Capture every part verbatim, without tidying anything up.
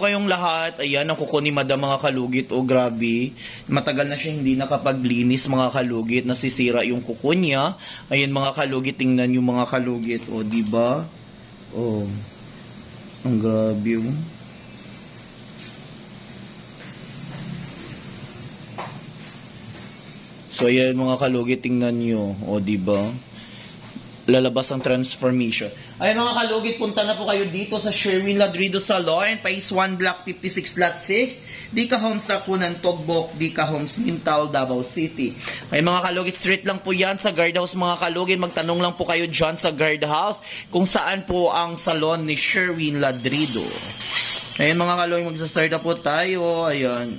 po kayong lahat. Ayan, ang kuko ni Madam mga kalugit. O, grabe. Matagal na siya hindi nakapaglinis mga kalugit. Nasisira yung kuko niya. Ayan mga kalugit, tingnan yung mga kalugit. O, diba? O, ang grabe oh. So, ayan mga kalugit, tingnan nyo. O, diba? Lalabas ang transformation. Ay mga kalugit, punta na po kayo dito sa Sherwin Ladrido Salon, Phase one Block fifty-six Lot six, Dika Homes Takunan, Togbok, Dika Homes Mintal, Davao City. Ay mga kalugit, street lang po yan sa guardhouse mga kalugit. Magtanong lang po kayo dyan sa guardhouse kung saan po ang salon ni Sherwin Ladrido. Ay mga kalugit, magsastart na po tayo. Ayan.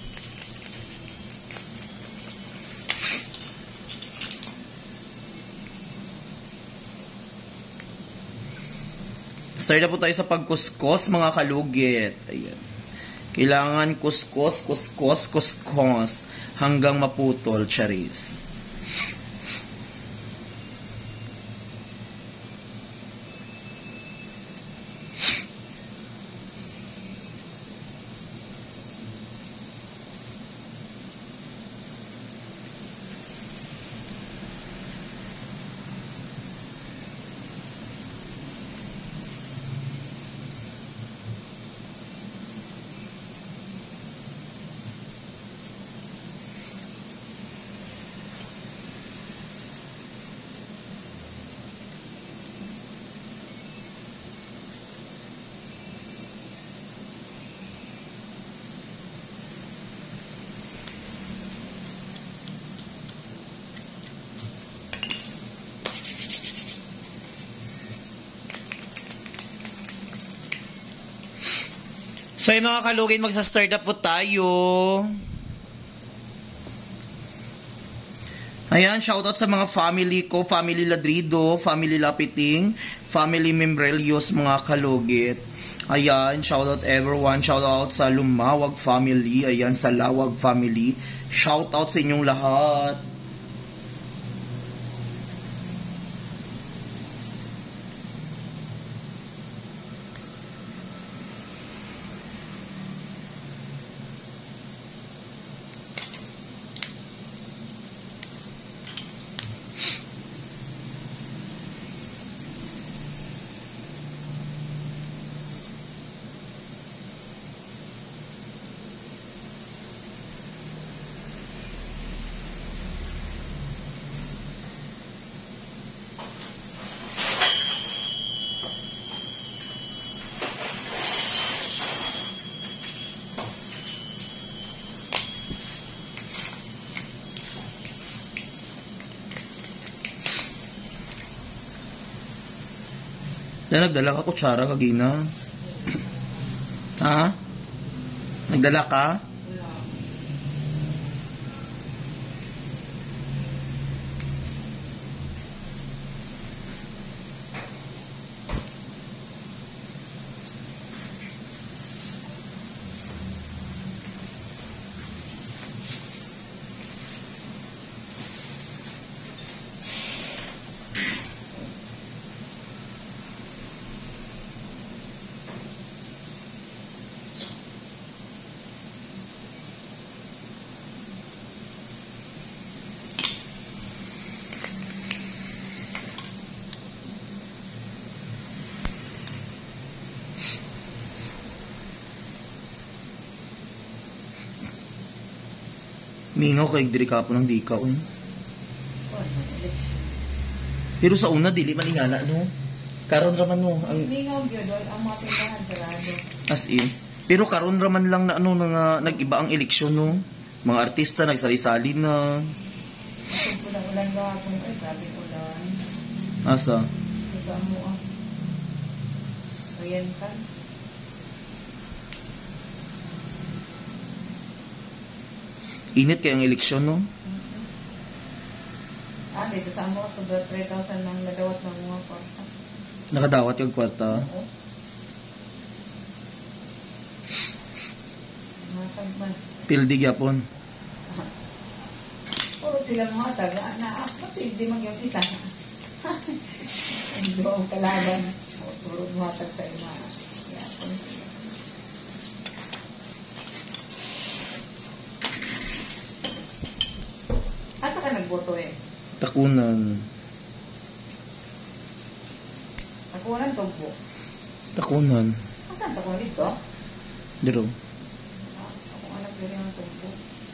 Start na po tayo sa pagkuskos mga kalugit. Ayan. Kailangan kuskos, kuskos, kuskos hanggang maputol, charis. So yung mga kalugit, magsa-start up po tayo. Ayan, shoutout sa mga family ko, family Ladrido, family Lapiting, family Membrelios, mga kalugit. Ayan, shoutout everyone, shoutout sa Lumawag family, ayan, sa Lawag family. Shoutout sa inyong lahat. Na nagdala ka kutsara kagina? Ha? Nagdala ka? Mingaw kay diri ka po ng dika un. Pero sa una dili man ingana no. Karon raman no ang mingaw gyud ang mga tindahan sarado. As in. Pero karon raman lang na ano nga nag-iba ang eleksyon no. Mga artista nagsali-sali na. Ulan-ulan ga kung ay grabe ulan. Asa? Sa mo ah. Ayan kan. Init kaya ang eleksyon, no? Mm-hmm. Ah, dito sa mo, sobra three thousand lang nadawat ng mga kwarta. Nakadawat yung kwarta? Oo. Matag man. Pildi gyapon. Puro sila mga taga na ako, pildi man yung isa. Hindi ba ang kalaban? Puro mga tag sa ima. buto eh. Takunan. Takunan tugbo. Takunan. Saan takunan dito? Dito. Ah, ako anak diri ang tugbo.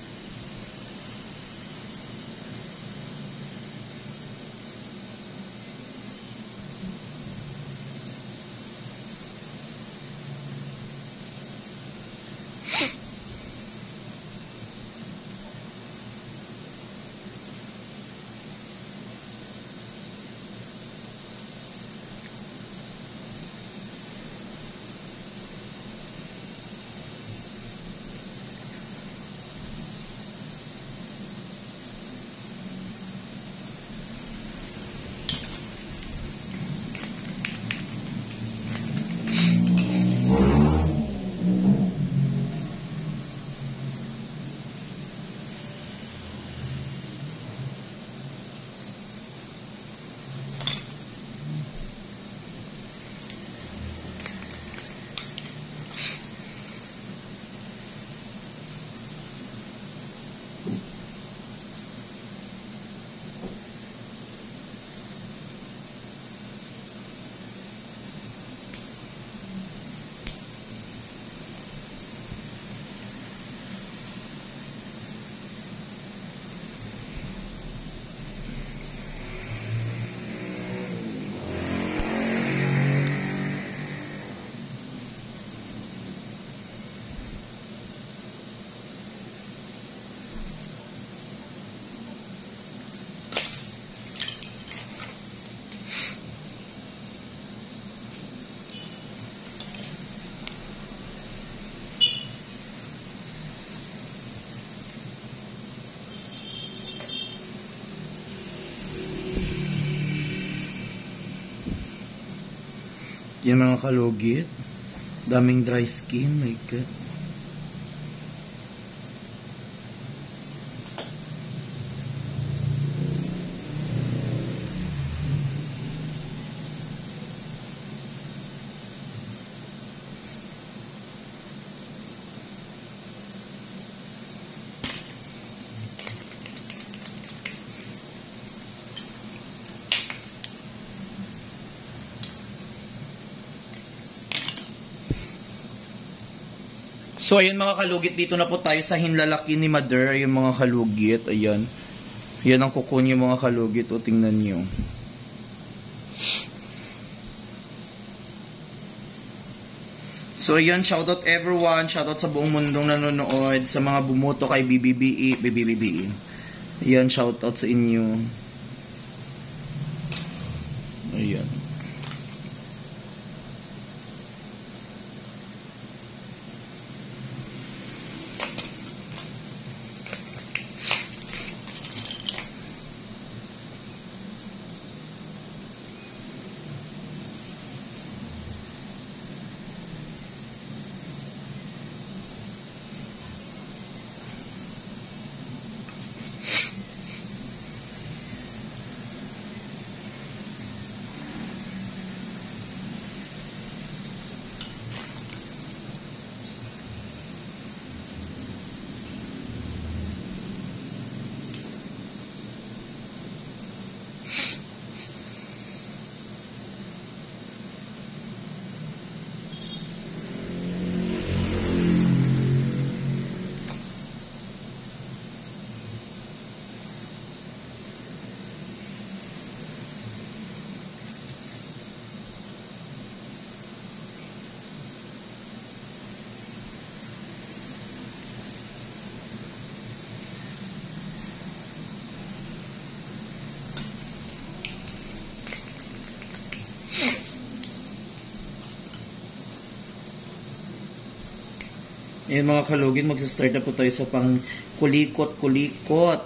Yan mga kalugit. Daming dry skin. My God. So, ayan mga kalugit, dito na po tayo sa hinlalaki ni Mother, yung mga kalugit, ayan. Yan ang kuko niyo mga kalugit, o tingnan niyo. So, ayan, shoutout everyone, shoutout sa buong mundong nanonood, sa mga bumuto kay B B B E, B B B E. Ayan, shoutout sa inyo. Ayan. Ayan mga kalugit, magsa-start na po tayo sa pang kulikot-kulikot.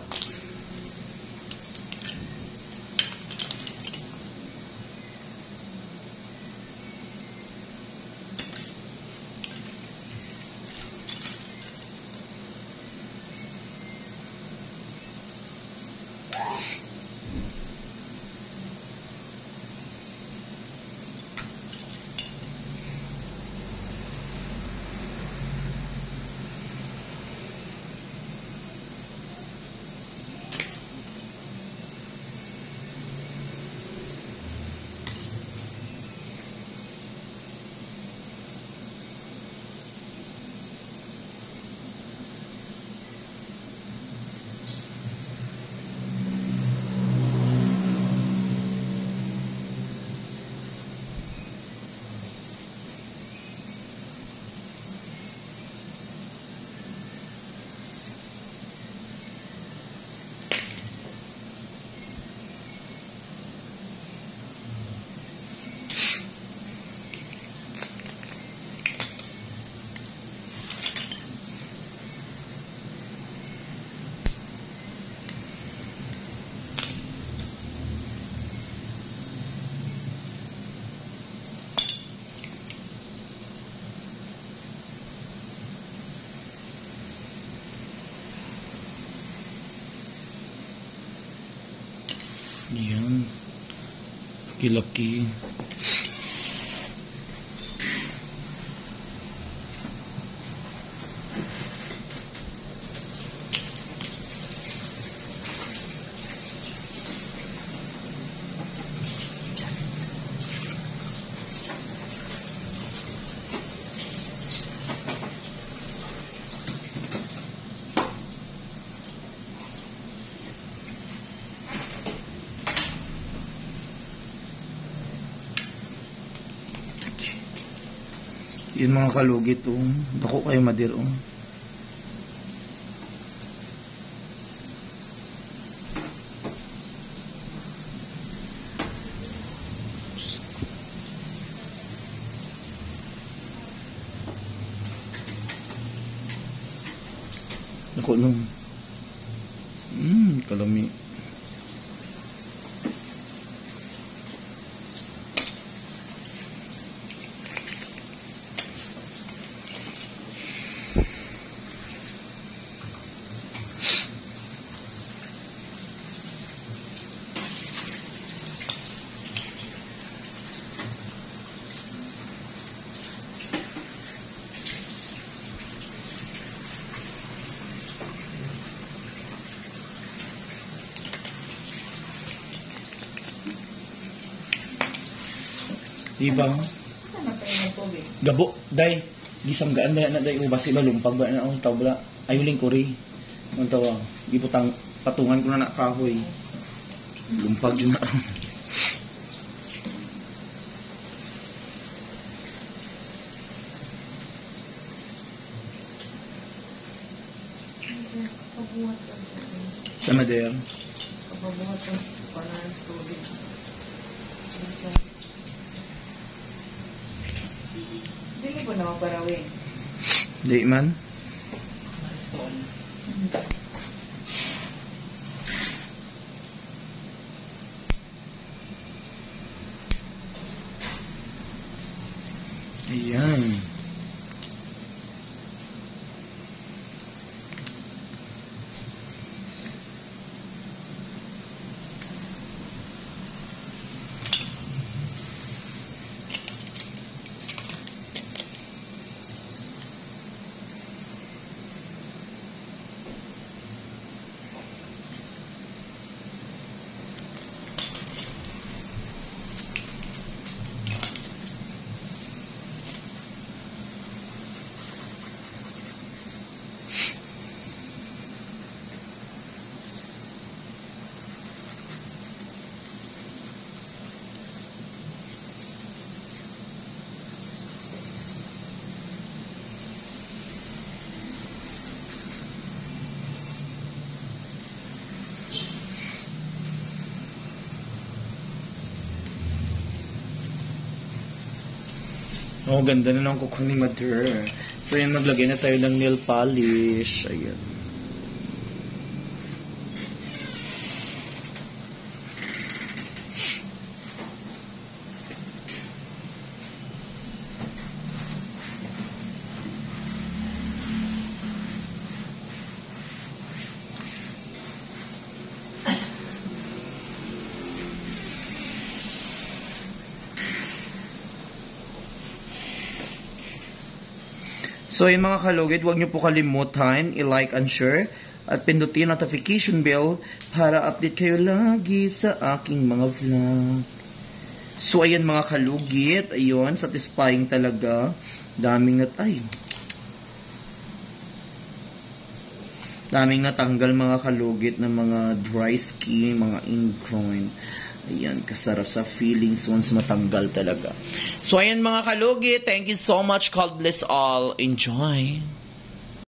Yan. Laki-laki. Yun mga kalugit, oh. Dako kayo madir, oh. Dako nung. Hmm, kalami. Diba? Saan na tayo ng tubig? Gabo, day. Gisanggaan ba na day? Ubas sila, lumpag ba na ang tawla? Ayuling kuri. Ang tawa. Giputang patungan ko na nakahoy. Lumpag yun na. Kapabuhat ang tubig. Sa Madeira. Kapabuhat ang panan tubig. Dili po na maparawin. Di man. Ayan. Oh, ganda na ng kuko ni Mother. So, yun, maglagay na tayo ng nail polish. Ayan. So, yun mga kalugit, huwag niyo po kalimutan i-like and share at pindutin notification bell para update kayo lagi sa aking mga vlog. So, ayan mga kalugit, ayun, satisfying talaga. Daming nat... Ay. Daming natanggal mga kalugit ng mga dry skin, mga ingrown. Ayan, kasarap sa feelings once matanggal talaga. So, ayan mga kalugit. Thank you so much. God bless all. Enjoy.